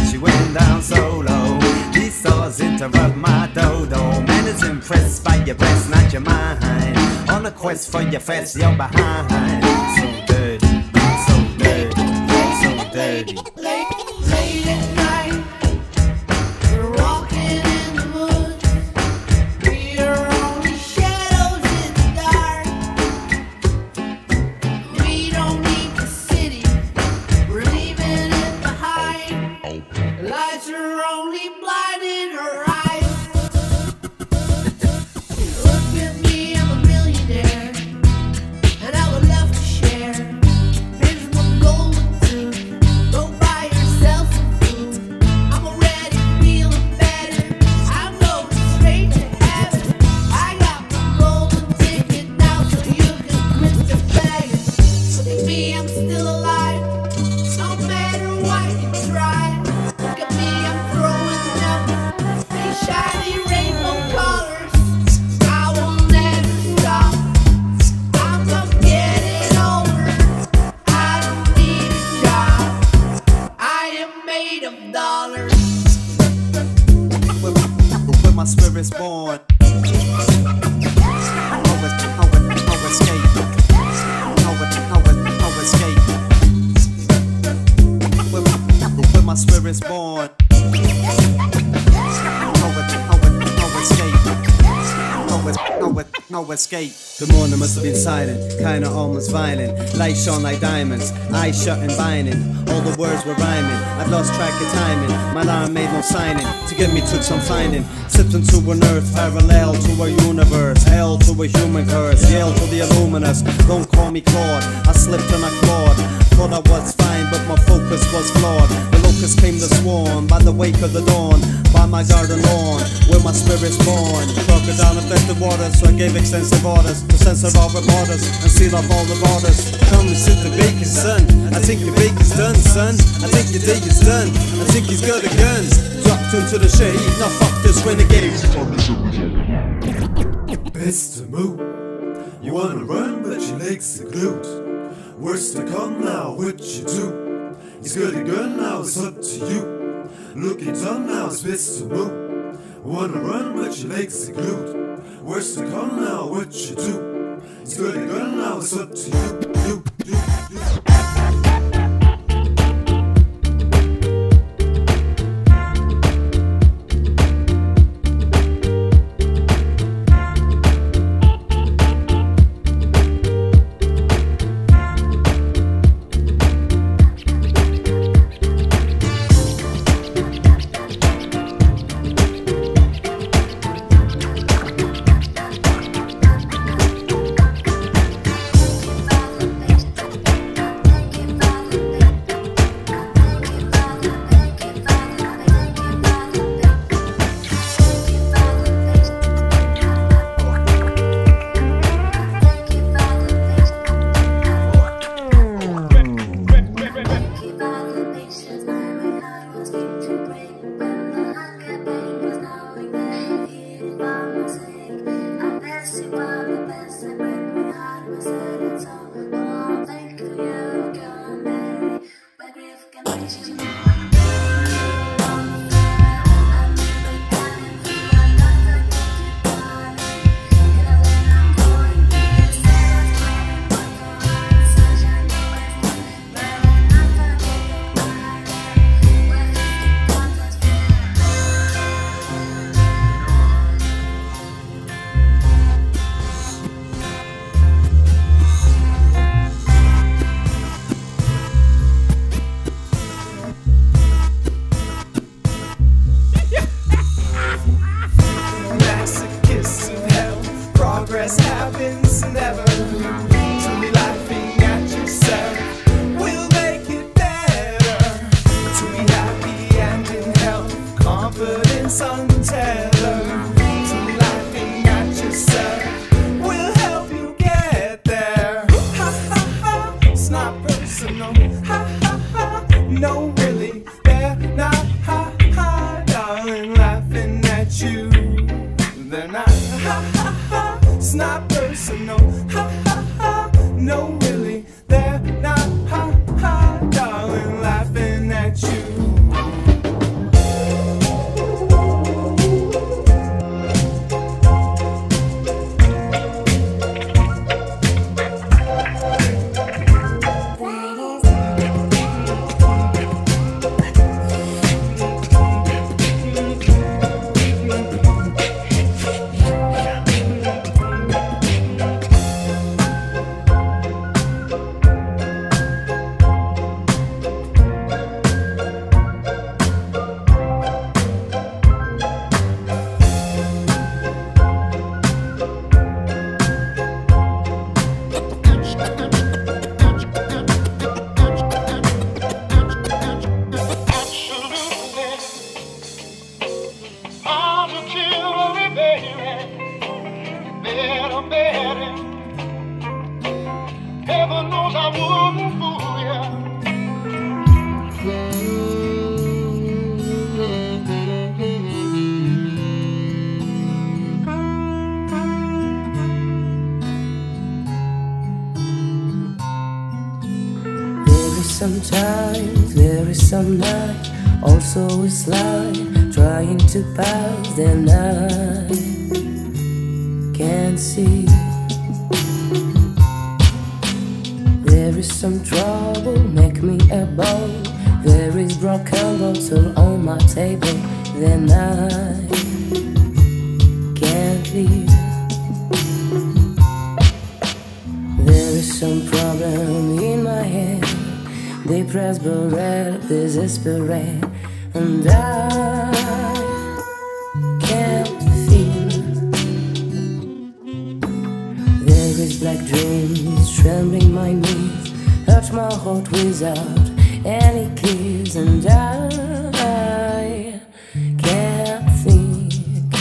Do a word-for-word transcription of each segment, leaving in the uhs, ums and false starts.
that she went down so low. These stars interrupt my dodo. Man is impressed by your breast, not your mind. On a quest for your fast, you're behind. So dirty, so dirty, so dirty. Late at night, we're walking in the woods. We are only shadows in the dark. We don't need the city, we're leaving it behind. The lights are only blinding our eyes. Look at me, I'm a millionaire, and I would love to share. Here's my golden tooth, go buy yourself some food. I'm already feeling better, I'm going straight to heaven. I got my golden ticket now, so you can quit the begging. Look at me, I'm still alive, no matter what you try. Look at me, I'm throwing up these shiny rainbow colors. I will never stop, I'm gonna get it over. I don't need a job, I am made of dollars. Where, where my spirit's born. I'll, I'll, I'll escape. I'll, I'll, I'll escape. Where, where my spirit's born. I'll, I'll, I'll escape. No, no, no escape. The morning must have been silent, kinda almost violent. Lights shone like diamonds, eyes shut and binding. All the words were rhyming, I'd lost track of timing. My alarm made no signing, to get me took some finding. Slipped into an earth parallel to a universe. Hell to a human curse, yell to the illuminous. Don't call me Claude, I slipped and I clawed. Thought I was fine, but my focus was flawed. The locusts came to swarm by the wake of the dawn. By my garden lawn, where my spirit's born. Crocodile infested waters, so I gave extensive orders to censor all reporters and seal off all the borders. Come and sit the bacon, son. I think your bacon's done, son. I think your day is done. I think he's got a gun. Dropped into the shade, now fuck this renegade. Best to move. You wanna run, but your legs are glued. Worst to come now, what you do? He's got a gun now, it's up to you. Look at done now, it's best to move. Wanna run, but your legs are glued. Worst to come now, what you do? He's got a gun now, it's up to you. You, you, you. Progress happens never. Truly laughing at yourself will make it better. To be happy and in health, confidence untethered. Truly laughing at yourself will help you get there. Ha ha ha, it's not personal. Ha ha ha, no really, they're not. Ha ha, darling, laughing at you. They're not. Ha ha ha. It's not personal, ha ha ha, no really, they're not, ha ha, darling, laughing at you. sometimes, there is some night, also a slide, trying to pass the night. Can't see. There is some trouble, make me a bowl. There is broken bottle on my table, then I can't leave. There is some problem in my head, desperate, desperate, and I can't feel. There is black dreams trembling my knees, hurt my heart without any keys, and I can't think.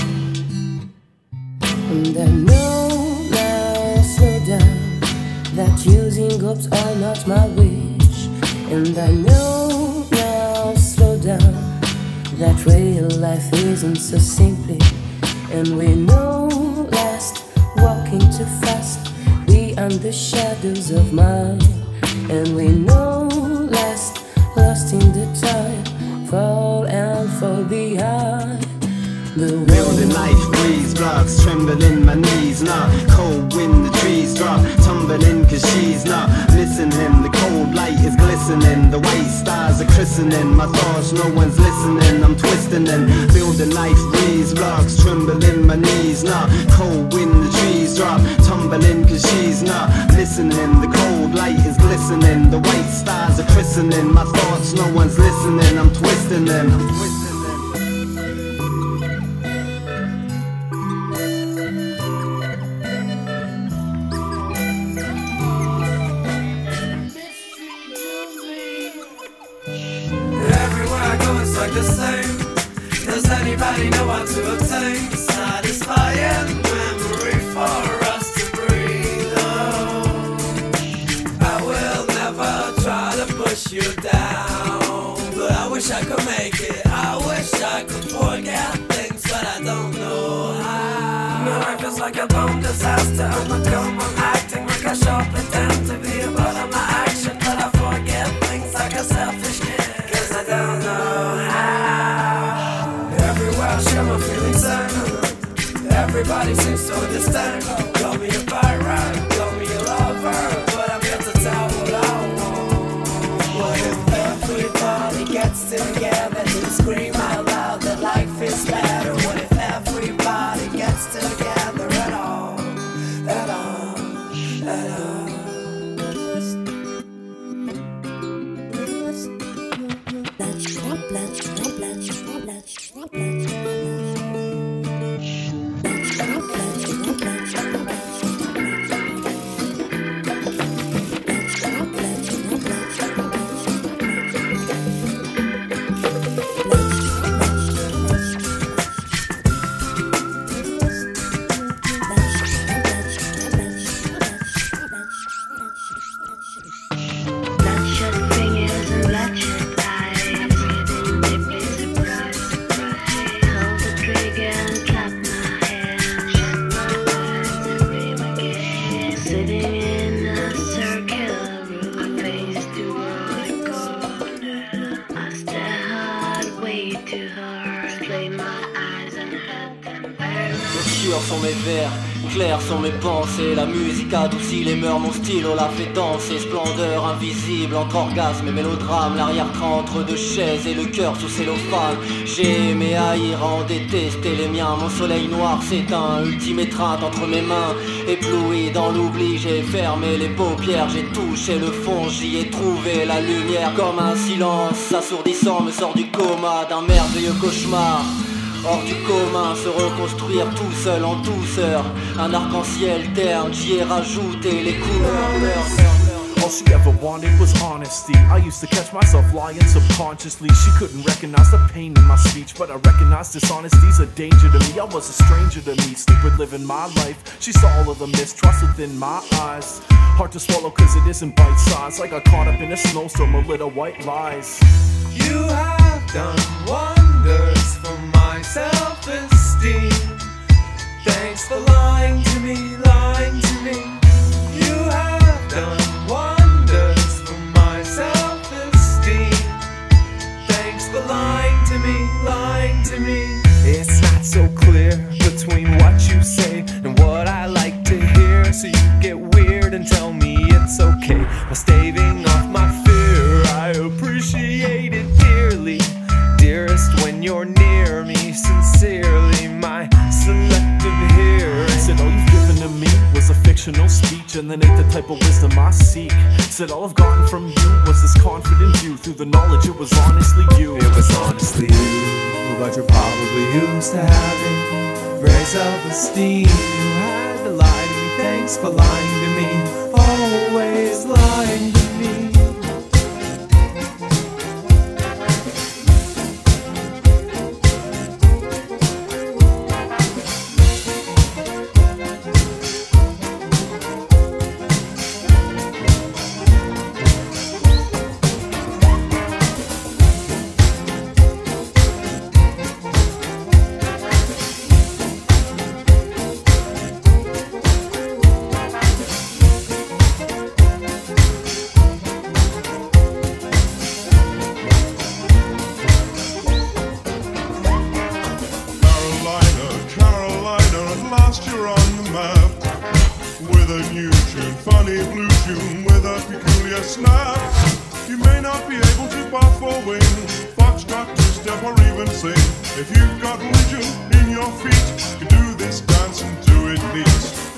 And I know now, slow down, that using hopes are not my wish. And I know now, slow down, that real life isn't so simply. And we know last, walking too fast beyond the shadows of mine. And we know last, lost in the time, fall and fall behind. The Building life, breeze, blocks, trembling my knees, nah. Cold wind, the trees drop, tumbling cause she's not listening. The cold light is glistening, the white stars are christening. My thoughts, no one's listening, I'm twisting and building life, breeze, blocks, trembling my knees, nah. Cold wind, the trees drop, tumbling cause she's not listening. The cold light is glistening, the white stars are christening. My thoughts, no one's listening, I'm twisting them, I'm twisting them. Like the same. Does anybody know what to obtain? Satisfying memory for us to breathe. Oh, I will never try to push you down, but I wish I could make it. I wish I could forget things, but I don't know how. My life is like a bomb disaster. I'm a dumb, I'm acting like I sure pretend to be about of my action, but I forget things like a selfish kid, cause I don't know how. Everywhere I share my feelings and everybody seems to understand. Call me a pirate, call me a lover, but I'm here to tell what I want. What if everybody gets together to scream out loud that life is better? What if everybody gets together at all, at all, at all? Sont mes vers, clairs sont mes pensées. La musique adoucit les mœurs, mon stylo la fait danser. Splendeur invisible entre orgasme et mélodrame. L'arrière-train entre deux chaises et le cœur sous cellophane. J'ai aimé haïr, en détester les miens. Mon soleil noir s'éteint, ultime étreinte entre mes mains. Ébloui dans l'oubli, j'ai fermé les paupières. J'ai touché le fond, j'y ai trouvé la lumière. Comme un silence assourdissant me sort du coma d'un merveilleux cauchemar. Hors du commun, se reconstruire tout seul en douceur. Un arc-en-ciel terne, j'y ai rajouté les couleurs. All she ever wanted was honesty. I used to catch myself lying subconsciously. She couldn't recognize the pain in my speech, but I recognized dishonesty's a danger to me. I was a stranger to me, stupid living my life. She saw all of the mistrust within my eyes. Hard to swallow cause it isn't bite-sized. I got caught up in a snowstorm of little white lies. You have done wonders for my self-esteem. Thanks for lying to me, lying to me. You have done wonders for my self-esteem. when you're near me. Sincerely, my selective hearing. Said all you've given to me was a fictional speech, and then ain't the type of wisdom I seek. Said all I've gotten from you was this confident view, through the knowledge it was honestly you. It was honestly you, but you're probably used to having very self-esteem. You had to lie to me, thanks for lying to me, always lying to me. You're on the map with a new tune, funny blue tune with a peculiar snap. You may not be able to buff or wing, foxtrot, two-step or even sing. If you've got religion in your feet, you can do this dance and do it neat.